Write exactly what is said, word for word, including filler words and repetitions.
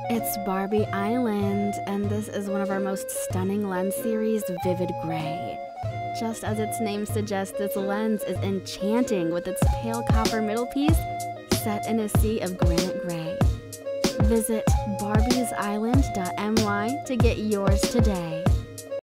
It's Barbie Island, and this is one of our most stunning lens series, Vivid Gray. Just as its name suggests, this lens is enchanting with its pale copper middle piece set in a sea of granite gray. Visit barbies island dot m y to get yours today.